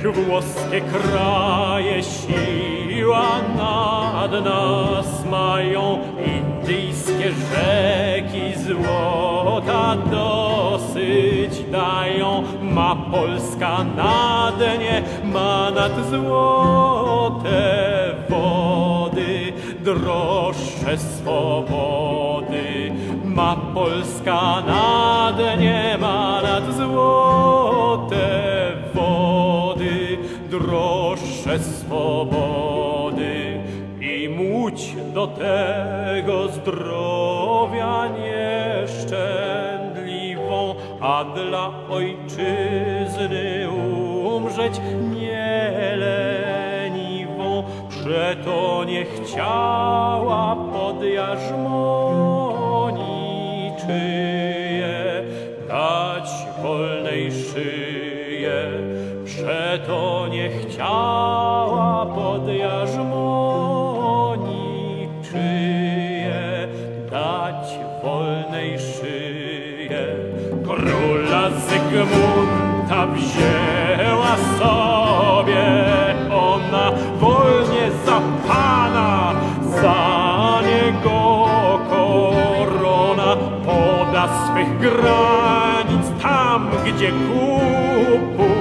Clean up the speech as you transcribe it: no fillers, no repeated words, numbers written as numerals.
włoskie kraje siła nad nas mają, indyjskie rzeki złota dosyć dają. Ma Polska na dnie, ma nad złote wody, droższe swobody. Ma Polska na dnie, ma nad złote wody, droższe swobody. I muć do tego zdrowia nieszczędliwą, a dla ojczyzny umrzeć nie leniwą. Przeto nie chciała pod jarzmoni czyje dać wolnej szyję. Przeto nie chciała pod jarzmoni czyje dać wolnej szyję. Króla Zygmunta wzięła sobie ona wolnie za pana, za niego korona poda swych granic tam, gdzie kupuje.